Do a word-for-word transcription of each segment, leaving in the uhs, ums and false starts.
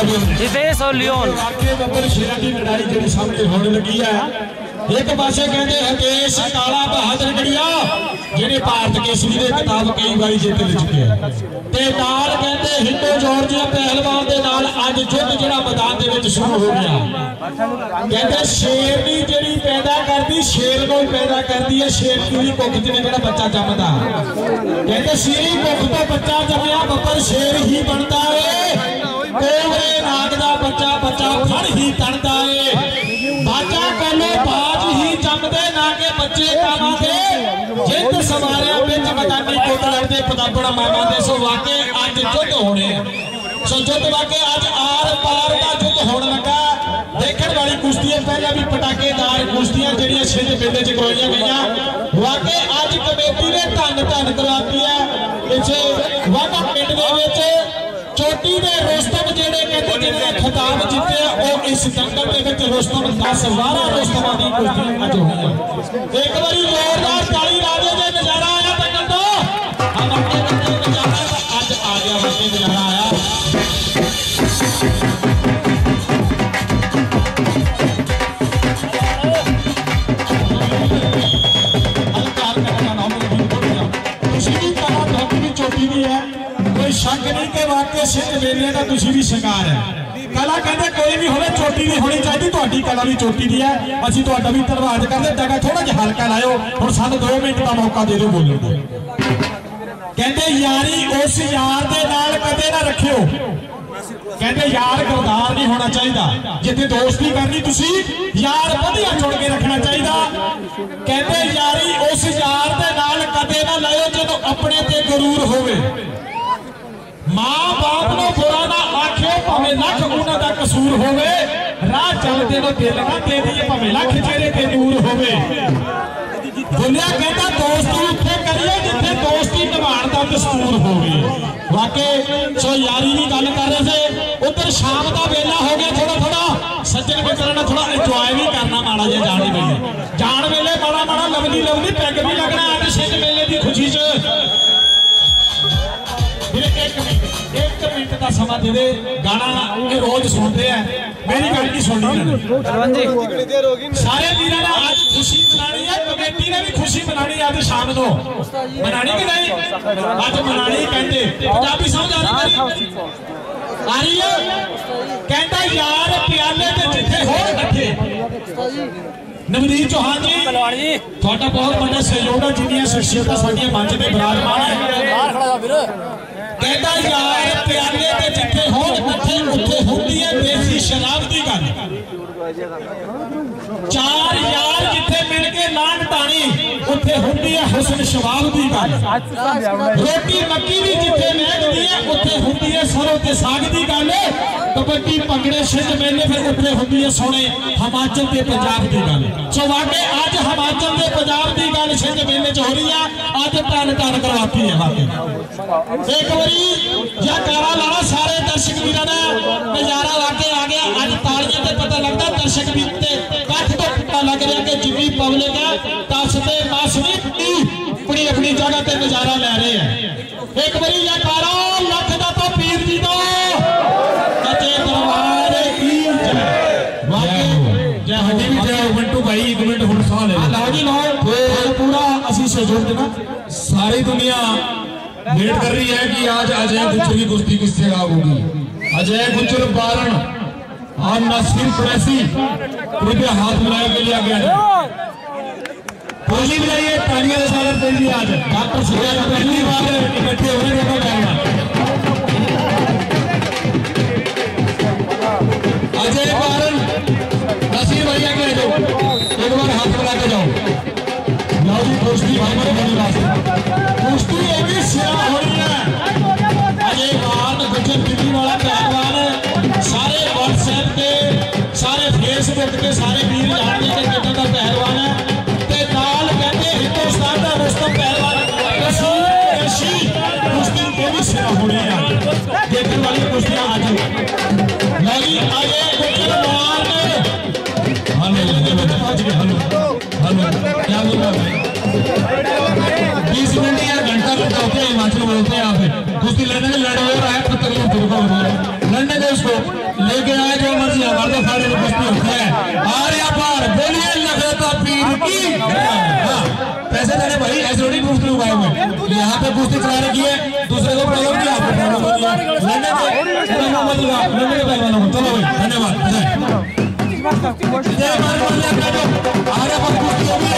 हितेश और लियोन शेरा की लड़ाई जी सामने होने लगी है। एक पासे कहते हितेश काला बहादुर गढ़िया जिन्हें भारत केसरी के खिताब कई बार जित चुके हैं ते नाल कहते हिंदू जॉर्जिया पहलवान दे नाल अज युद्ध जिहड़ा मैदान दे विच शुरू हो गया। कहते शेर दी जिहड़ी पैदा करदी शेर को पैदा करदी है। शेर की कुख च जिहड़ा बच्चा जमदा कहते सीरी कुख तो बच्चा जमया बब्बर शेर ही बनता है। कोवरे नाग दा बच्चा बच्चा फड़ ही तड़दा है। बाजा कलो बाज ही जमदे ना के बच्चे कावां दे जिंद सवारिया विच मैदानी कोट लड़दे पताबड़ा मामा दे। सो वाके अज युद्ध होने सो युद्ध वाके अज आर पार का युद्ध होने लगा। देखने वाली कुश्तियां पहले भी पटाकेदार कुश्तियां जड़ियां छिंज मेले च करवाईयां गईयां। वाके अज कमेटी ने धन धन करवाती है। इसे वाका पिंड दे विच चोटी दे रोस्तम जेड़े कहते जिन्हें खिताब जीते वो इस दंगल के विच रोस्तम दस बारह रोस्तमां दी कुश्तियां अज होईयां। एक बारी जोरदार ताली राजे दे नजारा आया दंगल तो हम अपने बच्चे नजारा अज आ गया वाकई नजारा आया। चोटी भी है कोई शक नहीं कि वाकई सिंध मेले का तुसी भी शिकार है। कला कहते कोई भी होवे चोटी दी होनी चाहिए। तुहाडी कला भी चोटी दी है। असीं तुहाडा भी धन्नवाद करदे। जगह थोड़ा जिहा हल्का लाओ हुण सानूं दो मिनट का मौका दे दो बोलण दा। कहते यारी उस यार दे नाल कदे ना रखियो। कहते यार गद्दार नहीं होना चाहिए। जिथे दोस्ती करनी तुसी यार वधिया चुन के रखना चाहिए। कहते यारी उस यार दे नाल कदे ना लाओ जो अपने ते गरूर होवे। मां बाप को बुरा ना आखियो भावें लख उन्हां दा कसूर होवे। राह चलदे नो दिल ना दे दिए भावें लख चेहरे ते नूर होवे। दुनिया कहता दोस्ती उत्थे करिए जिथे दोस्ती निभाण दा दस्तूर होवे। वाकई सो यारी की गल कर रहे थे। उधर शाम का वेला हो गया थोड़ा थोड़ा सज्जन मित्र थोड़ा इंजॉय भी करना माड़ा जिहा जाने वेले जान वेले माड़ा माड़ा लवली लवली पैग भी लगना अज सिंध मेले की खुशी च। एक मिनट एक मिनट का समा दे दे। गाना ये रोज सुनते हैं मेरी गल नहीं सुननी। सारे वीर ने आज खुशी मनानी है। कमेटी ने भी खुशी मनानी है। आज शाम को मनानी कि नहीं अज मनानी कहते पंजाबी समझ आ रही है। कहता यार प्याले ते जिथे हो इकट्ठे। नवनीत चौहान जी थोड़ा बहुत बड़ा सहयोग है। जिन्नियां शख्सियतां साडियां मंच ते विराजमान है। कहता यार प्याले ते जिथे हो इकट्ठे उत्थे हुंदी है देसी शराब दी गल। चार यार जिथे मिल के लान टाणी उत्थे हुंदी है हुस्न शबाब दी गल। रोटी मक्की दी जिथे महकदी है उत्थे हुंदी है सरों ते साग दी गल। कबड्डी भंगड़े सिंध मेले फिर उत्थे हुंदी है सोने हिमाचल ते पंजाब दी गल। सो वाकई अज हिमाचल ते पंजाब दी गल सिंध मेले च हो रही है। अज धन धन करवाती है। वाकई एक बारी जयकारा लाना सारे दर्शक वीरां दा नजारा वाकई आ गया। अज तालियां ते पता लगता दर्शक वीर ते कठ तो पता लग रहा कि जिन्नी पब्लिक है दस ते मास नहीं अपनी अपनी जगह ते नजारा ले रहे हैं। एक बारी जयकारा लख दा तो पीर जी दा सच्चे दरबार की जय। वाकई जय हो जय हो। मिंटू भाई एक मिनट हुण साह ले लो जी लो पूरा असीं सहयोग देना। सारी दुनिया वेट कर रही है कि आज अजय गुज्जर की कुश्ती किससे होगी। अजय गुज्जर बारण और नसीर कुरैशी कृपया हाथ मिलाए के लिए आगे बोली मिलाइए तालियां के साथ पहली आज डॉक्टर सुरेश पहली बार इकट्ठे होने देखो जाएगा। अजय बारण नसीर भैया के दो एक बार हाथ मिला के जाओ। लाओ जी कुश्ती भाई बड़ी रास्ते कुश्ती एक ही सिरा हो रही है। अजय बारण गुज्जर दिल्ली वाला पहलवान सारे व्हाट्सएप के सारे फेसबुक के सारे वीर जानते हैं कितना का पहलवान है। ते नाल कहते हिंदुस्तान का रुस्तम पहलवान कुश्ती के भी सिरा हो रही है। देखने वाली कुश्तियां आज नहीं अजय गुज्जर मार हेलो हेलो क्या बोल रहा है। बीस मिनट या घंटा लगता होता है हिमाचल बोलते हैं। यहाँ पे कुश्ती लड़ने में लड़ हो रहा है तो तकलीफ हो रहा है लड़ने दे उसको। लड़ने के लड़ने के पहलवानों को चलो भाई धन्यवाद जय आगे पर कुश्ती होगी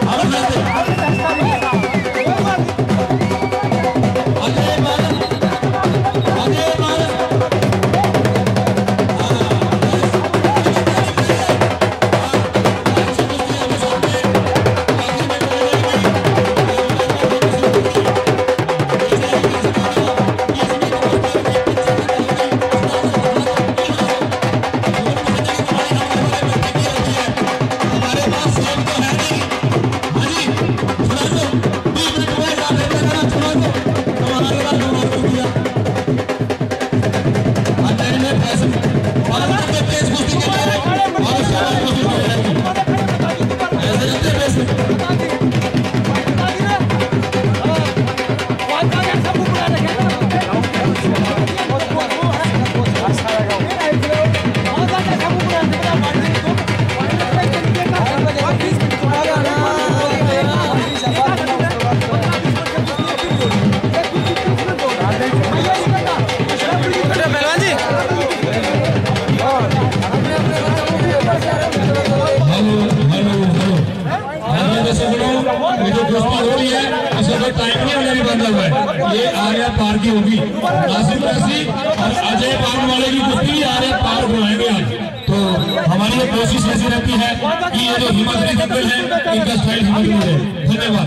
टाइम नहीं होने बंद हुआ है ये आर्या पार की होगी आसिफ रसी और अजय पार वाले की कुश्ती भी आर्या पार बुलाएंगे आज तो हमारी ये कोशिश ऐसी रहती है कि ये जो हिमाचली दंगल है इनका स्टाइल हिमाचली है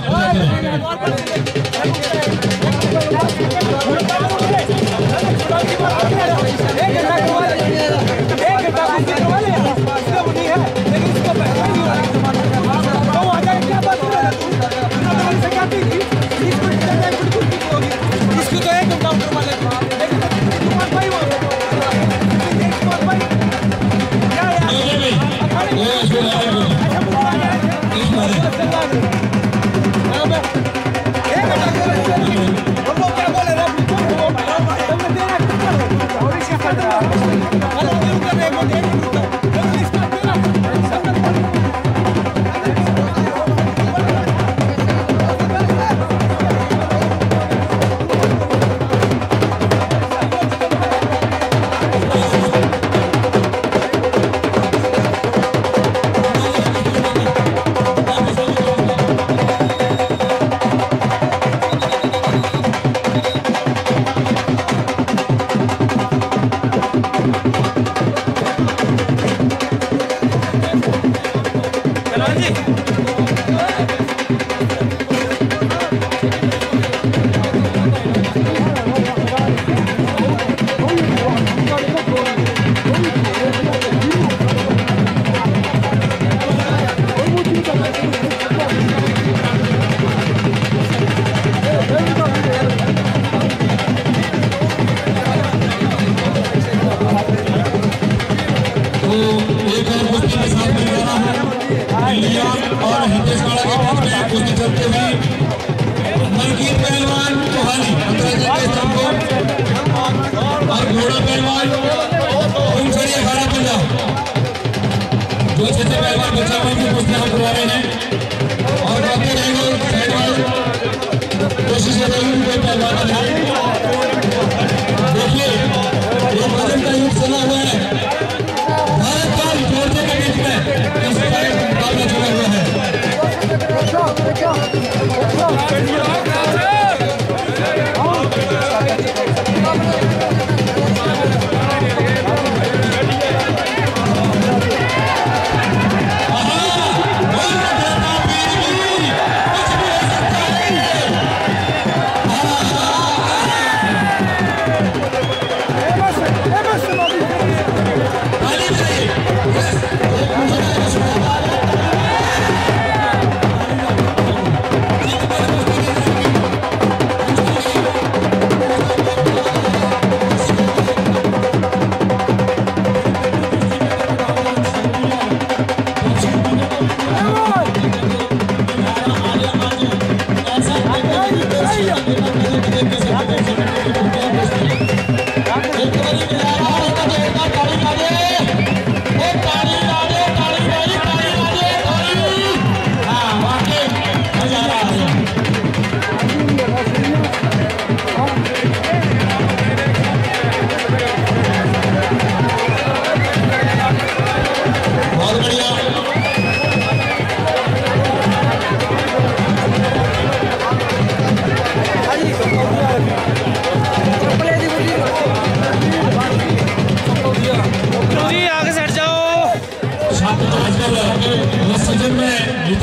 और हितेश काड़ा के बीच में कुश्ती चलते हुए मलकीत पहलवान चौहानी अंतर्राज्य के स्तंभ और घोड़ा पहलवान उनसरी अखाड़ा पंजाब जो अच्छे से पहलवान बच्चा भाई की कुश्ती हम करवा रहे हैं और बाकी रहेंगे साइड वाले कोशिश करेंगे कोई पहलवान देखिए ये वजन का युद्ध चला हुआ है भारत का जोड़ने के बीच में इस मुकाबला चला हुआ है हाँ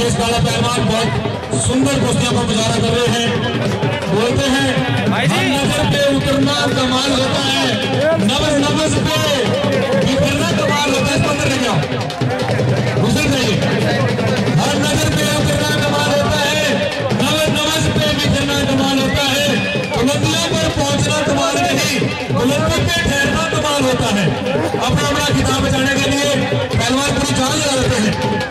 हतेश काला पहलवान बहुत सुंदर कुश्तियों का मुजाहरा कर रहे हैं। बोलते हैं हर नजर पे उतरना कमाल होता है, नब्ज नब्ज पे बिखरना कमाल होता है। इसको अंदर ले जाओ, गुजर जाइए। हर नजर पे उतरना कमाल होता है, नब्ज नब्ज पे बिखरना कमाल होता है। बुलंदियों पर पहुंचना कमाल नहीं, बुलंदी पे ठहरना कमाल होता है। अपना अपना खिताब बचाने के लिए पहलवान पूरी जान लगा देते हैं।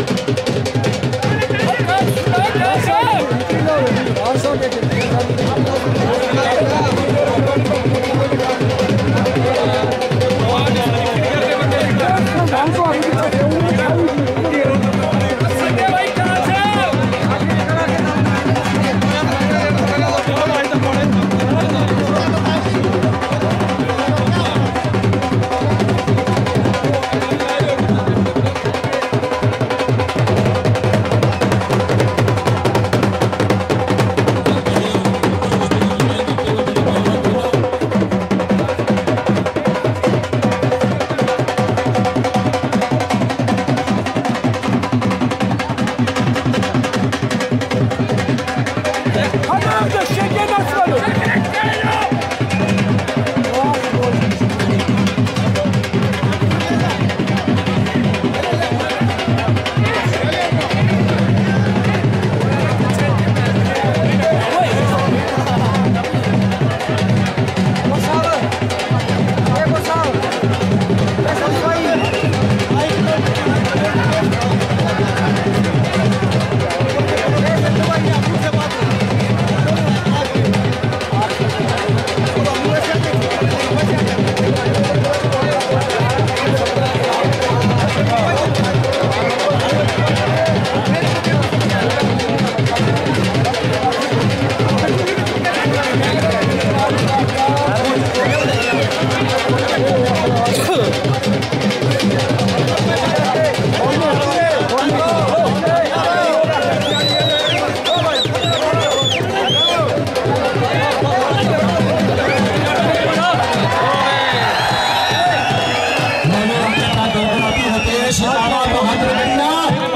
हतेश काला बहादुर गढ़िया